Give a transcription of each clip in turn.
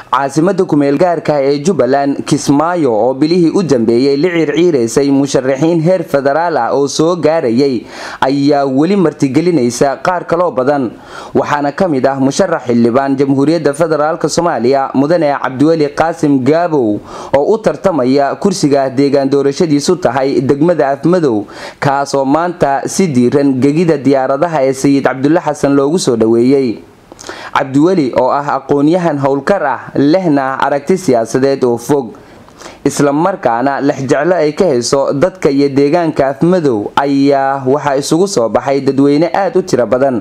caasimada kumeelgaarka ee Jubbaland Kismaayo oo bilihii u dambeeyay la circiireysay musharaxiin heer federaal ah oo soo gaarayay ayaa wali martigelinaysa qaar kale oo badan waxaana kamid ah musharax Xildhibaan Jamhuuriyada Federaalka Soomaaliya mudane Cabdiwali Qaasim Gaaboow oo u tartamaya kursiga deegaan doorashadiisu tahay degmada Afmadow kaas oo maanta si diiran gegida diyaaradaha ee Sayid Cabdulla Xasan loogu soo dhaweeyay Cabdiwali oo ah aqoon-yahan howlkar ah lehna aragti siyaasadeed oo fog isla markaana lexjeclo ay ka hayso dadka iyo deegaanka Afmadow ayaa waxa isugu soo baxay dadweyne aad u tiro badan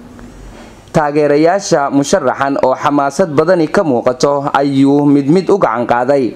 taageerayaasha musharaxan oo xamaasad badani ka muuqato ayuu mid u gacan qaaday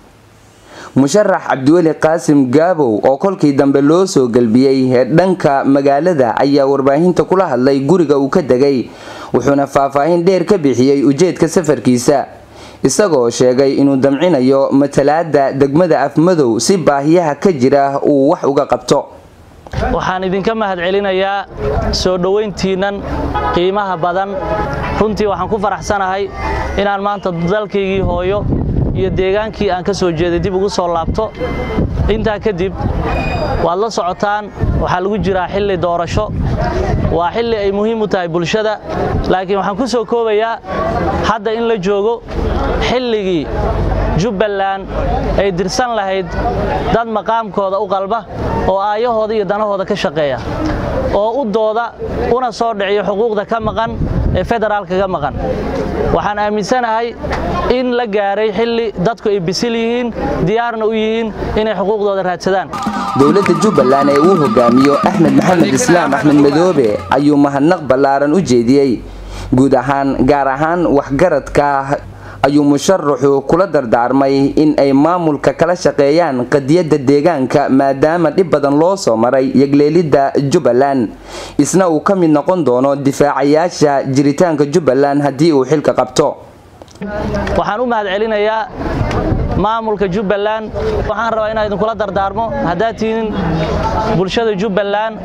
musharax Cabdiwali Qaasim Gaaboow oo kolkii dambe loo soo galbiyay dhanka magaalada ayaa warbaahinta kula hadlay guriga uu ka dagay wuxuuna faahfaahin dheer ka bixiyay ujeedka safarkiisa isagoo sheegay inuu damcinayo matalaada degmada Afmadow si baahiyaha ka jira uu wax uga qabto waxaan idinka mahadcelinayaa soo dhaweyntiinan qiimaha badan runtii waxaan ku faraxsanahay inaan maanta dalkaygii hooyo iyo deegaankii aan ka soo jeeday dib ugu soo laabto inta kadib waad la socotaan waxa lagu jiraa xilli doorasho waa xilli ay muhiim u tahay bulshada laakiin waxaan ku soo koobayaa hadda in la joogo xilligii Jubbaland ay dirsan lahayd dad maqaamkooda u qalba oo aayahooda iyo danahooda ka shaqeeya oo u dooda una soo dhiciyo xuquuqda ka maqan ee federaalka ka maqan waxaan aaminsanahay in la gaaray xilli dadku ay bisil yihiin diyaarna u yihiin inay xuquuqdooda raadsadaan dawladda Jubbaland ee uu hogaamiyo Axmed Maxamed Islaam Axmed Madoobe ayuu mahadnaq ballaaran u jeediyay guud ahaan gaar ahaan waxgaradka ayuu musharaxu kula dardaarmay in ay maamulka kala shaqeeyaan qadiyada deegaanka maadaama dib badan loo soo maray yagleelida Jubbaland isna uu ka mid noqon doono difaacayaasha jiritaanka Jubbaland hadii uu xilka qabto waxaan u mahadcelinayaa maamulka Jubbaland waxaan rabaa inaan idin kula dardaarmo hadaa tiinin bulshada Jubbaland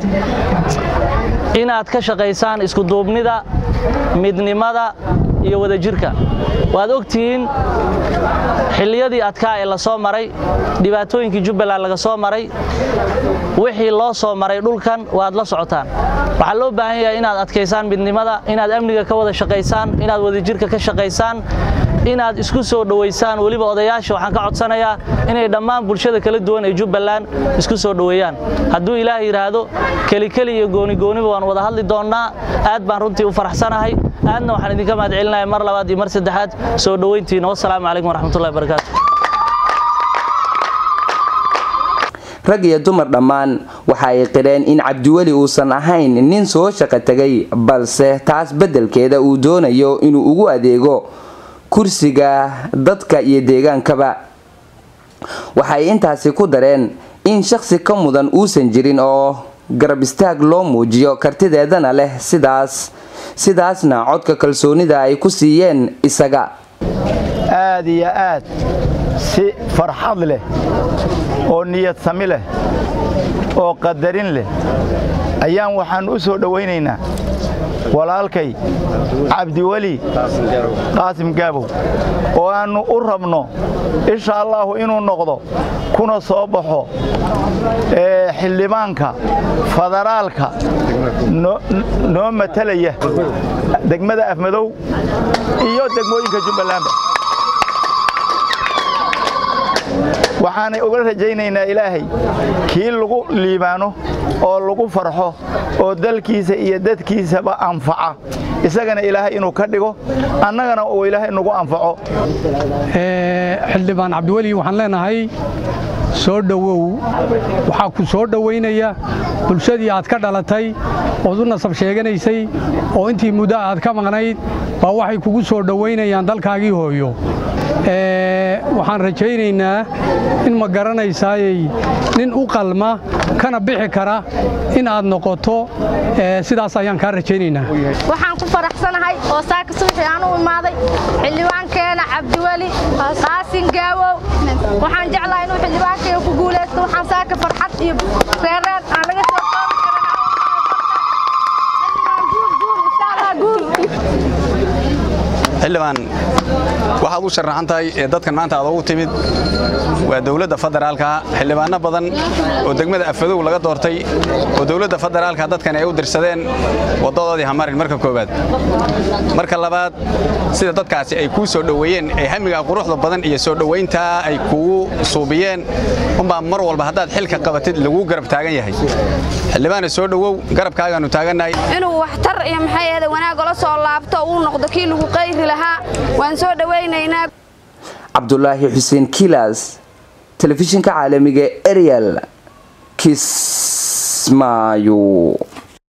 inaad ka shaqeysaan isku duubnida midnimada iyo wadajirka waad ogtiin xilliyadii adkaa ee la soo maray dhibaatooyinkii Jubbaland laga soo maray wixii loo soo maray dhulkan waad la socotaan waxa loo baahan yahay inaad adkeysaan midnimada inaad amniga ka wada shaqeysaan inaad wadajirka ka shaqeysaan inaad isku soo dhaweysaan waliba odayaasha waxaan ka codsanayaa inay dhammaan bulshada kala duwan ee Jubbaland isku soo dhaweeyaan hadduu Ilaahay yiraahdo kali iyo gooni waan wada hadli doonaa aad baan runtii u faraxsanahay aadna waxaan idinka mahadcelinayaa mar labaad iyo mar saddexaad soo dhaweyntiina wassalaamu calaykum waraxmatullaahi wabarakaatuh rag iyo dumar dhammaan waxa ay qireen in Cabdiwali uusan ahayn nin soo shaqo tagay balse taas bedelkeeda uu doonayo inuu ugu adeego kursiga dadka iyo deegaankaba waxay intaasi ku dareen in shakhsi ka mudan uusan jirin oo garab istaag loo muujiyo kartideedana leh sidaasna codka kalsoonida ay ku siiyeen isaga aad iyo aad si farxad leh oo niyad sami leh oo qadarin leh ayaan waxaan u soo dhaweynaynaa walaalkay Cabdiwali Qaasim Gaaboow oo aanu u rabno insha Allah inuu noqdo kuna soo baxo xildhibaanka federaalka noo matalaya degmada Afmadow iyo degmooyinka Jubbaland waxaan uga rajaynaynaa Ilaahay kii lagu liibaano oo lagu farxo oo dalkiisa iyo dadkiisaba anfaca isagana Ilaahay inuu ka dhigo annagana oo Ilaahay nagu anfaco xildhibaan Cabdiwali waxaan leenahay soo dhawow waxa ku soo dhaweynaya bulshadii aad ka dhalatay oo u nasab sheeganaysay oo intii muddo aad ka maqnayd baa waxay kugu soo dhaweynayaan dalkaagii hooyo waxaan rajaynaynaa in ma garanaysay nin u qalma kana bixi kara in aad noqoto sidaas ayaan ka rajaynaynaa waxaan ku faraxsanahay oo saaka suuxi aan u imaaday xildhibaankeena Cabdiwali Qaasim Gaaboow waxaan jeclahay inuu xildhibaankeena ku guuleysto waxaan saaka farxad iyo reereen aan laga soo xildhibaan waxaad u sharaxan tahay ee dadkan maanta aad ugu timid waa dawladda federaalka xildhibaano badan oo degmada Afadow laga doortay oo dawladda federaalka dadkan ay u dirsadeen wadadoodii hamarin marka koobaad marka labaad sida dadkaasi ay ku soo dhaweeyeen ee hamiga quruxda badan iyo soo dhaweynta ay ku suubiyeen umba mar walba hadaad xilka qabatid lagu garab taagan yahay xildhibaan soo dhawow garabkaaga taaganahay inuu waxtar iyo maxay ahayd wanaag la soo laabto uu noqdo kii lagu qeyri lahaa waan soo dhaweynaynaa Cabdullaahi Xuseen Kilas telefishinka caalamiga Eryal Kismaayo